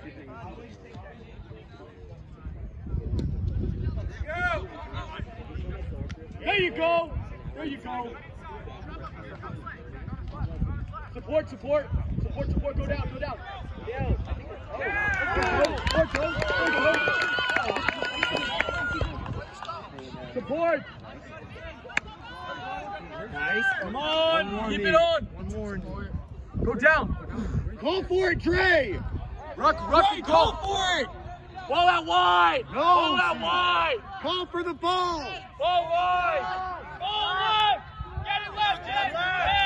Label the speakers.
Speaker 1: There you go. There you go. Support, support. Support, support. Go down, go down. Yeah. Support. Nice. Come on. Keep it on. One more. Go down. Call for it, Dre. Rugby, call for it. Ball out wide. No. Ball out wide. Call for the ball. Ball wide. Ball wide. Get it left, Jay.